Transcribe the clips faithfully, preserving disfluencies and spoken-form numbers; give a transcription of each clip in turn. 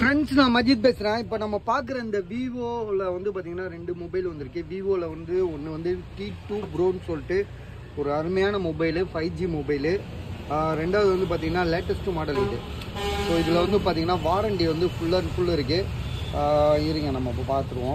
Friends, நான் மஜித் பேசுகிறேன். இப்போ நம்ம பார்க்குற இந்த விவோவில் வந்து பார்த்தீங்கன்னா ரெண்டு மொபைல் வந்திருக்கு. விவோவில் வந்து ஒன்று வந்து டி டூ ப்ரோன்னு சொல்லிட்டு ஒரு அருமையான மொபைலு, ஃபைவ் ஜி மொபைலு. ரெண்டாவது வந்து பார்த்தீங்கன்னா லேட்டஸ்ட் மாடல் இது. ஸோ இதில் வந்து பார்த்தீங்கன்னா வாரண்டி வந்து ஃபுல் அண்ட் ஃபுல் இருக்குது. இருங்க நம்ம இப்போ பார்த்துருவோம்.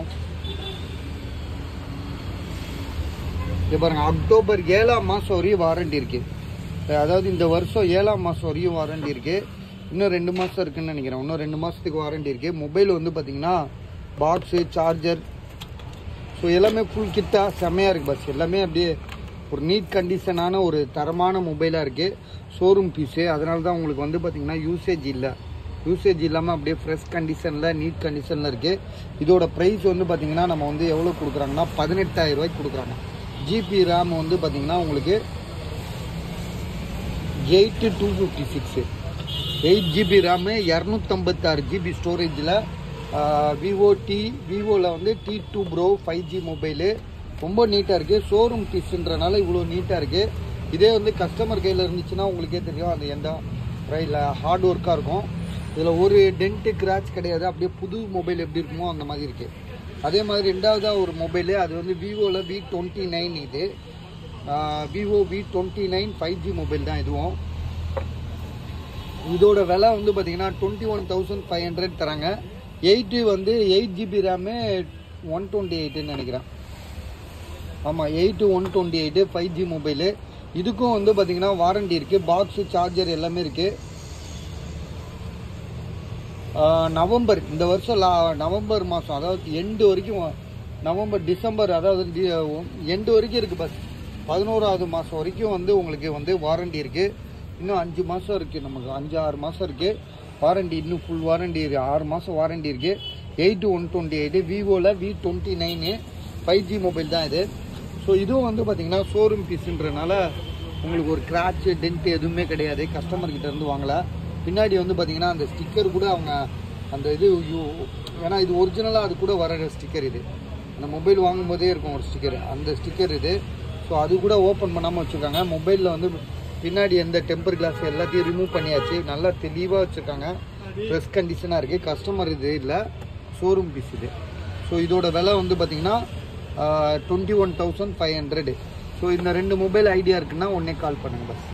இது பாருங்கள், அக்டோபர் ஏழாம் மாதம் வரையும் வாரண்டி இருக்குது. அதாவது இந்த வருஷம் ஏழாம் மாதம் வரையும் வாரண்டி இருக்குது. இன்னும் ரெண்டு மாதம் இருக்குதுன்னு நினைக்கிறேன். இன்னும் ரெண்டு மாதத்துக்கு வாரண்டி இருக்குது. மொபைல் வந்து பார்த்திங்கன்னா பாக்ஸு, சார்ஜர், ஸோ எல்லாமே ஃபுல் கிட்டாக செம்மையாக இருக்குது. பஸ் எல்லாமே அப்படியே ஒரு நீட் கண்டிஷனான ஒரு தரமான மொபைலாக இருக்குது. ஷோரூம் பீஸு, அதனால தான் உங்களுக்கு வந்து பார்த்திங்கன்னா யூசேஜ் இல்லை. யூசேஜ் இல்லாமல் அப்படியே ஃப்ரெஷ் கண்டிஷனில், நீட் கண்டிஷனில் இருக்குது. இதோட ப்ரைஸ் வந்து பார்த்திங்கன்னா நம்ம வந்து எவ்வளோ கொடுக்குறாங்கன்னா பதினெட்டாயிரம் ரூபாய்க்கு கொடுக்குறாங்க. ஜிபி ரேம் வந்து பார்த்திங்கன்னா உங்களுக்கு eight two fifty six eight GB RAM, இரநூத்தம்பத்தாறு ஜிபி ஸ்டோரேஜில் விவோ டி விவோவில் வந்து T two pro five G mobile. ரொம்ப நீட்டாக இருக்குது. ஷோரூம் பீஸுன்றனால இவ்வளோ நீட்டாக இருக்குது. இதே வந்து கஸ்டமர் கையில் இருந்துச்சுன்னா உங்களுக்கே தெரியும் அது எந்த ரையில் ஹார்ட் ஒர்க்காக இருக்கும். இதில் ஒரு டென்ட்டு கிராச் கிடையாது. அப்படியே புது மொபைல் எப்படி இருக்குமோ அந்த மாதிரி இருக்குது. அதே மாதிரி ரெண்டாவதாக ஒரு மொபைலு, அது வந்து விவோவில் வி டுவெண்ட்டி நைன் இது Vivo V twenty nine five G mobile தான் இதுவும். இதோட விலை வந்து பார்த்தீங்கன்னா twenty one thousand five hundred தராங்க. எயிட்டு வந்து eight GB RAM, one twenty எயிட்டுன்னு நினைக்கிறேன். ஆமாம், eight one twenty eight five G mobile. இதுக்கும் வந்து பார்த்தீங்கன்னா வாரண்டி இருக்குது. பாக்ஸு, சார்ஜர் எல்லாமே இருக்குது. நவம்பர் இந்த வருஷம் லா நவம்பர் மாதம், அதாவது எண்டு வரைக்கும், நவம்பர் டிசம்பர், அதாவது எண்டு வரைக்கும் இருக்குது. பஸ் பதினோராவது மாதம் வரைக்கும் வந்து உங்களுக்கு வந்து வாரண்டி இருக்குது. இன்னும் அஞ்சு மாதம் இருக்குது. நமக்கு அஞ்சு ஆறு மாதம் இருக்குது வாரண்டி. இன்னும் ஃபுல் வாரண்டி இருக்குது. ஆறு மாதம் வாரண்டி இருக்குது. எயிட்டு ஒன் டுவெண்ட்டி எயிட்டு விவோவில் V twenty nine five G mobile தான் இது. ஸோ இதுவும் வந்து பார்த்திங்கன்னா ஷோரூம் பீஸுன்றனால உங்களுக்கு ஒரு கிராச்சு, டென்ட்டு எதுவுமே கிடையாது. கஸ்டமர்கிட்ட இருந்து வாங்கலை. பின்னாடி வந்து பார்த்திங்கன்னா அந்த ஸ்டிக்கர் கூட அவங்க அந்த இது, ஏன்னா இது ஒரிஜினலாக அது கூட வர ஸ்டிக்கர் இது. அந்த மொபைல் வாங்கும் போதே இருக்கும் ஒரு ஸ்டிக்கர், அந்த ஸ்டிக்கர் இது. ஸோ அது கூட ஓப்பன் பண்ணாமல் வச்சுருக்காங்க. மொபைலில் வந்து பின்னாடி எந்த டெம்பர் கிளாஸ் எல்லாத்தையும் ரிமூவ் பண்ணியாச்சு. நல்லா தெளிவாக வச்சுருக்காங்க. ஃப்ரெஷ் கண்டிஷனாக இருக்குது. கஸ்டமர் இது இல்லை, ஷோரூம் பீஸ் இது. ஸோ இதோட விலை வந்து பார்த்திங்கன்னா twenty one thousand five hundred. So இந்த ரெண்டு மொபைல் ஐடியா இருக்குன்னா உடனே கால் பண்ணுங்கள் பஸ்.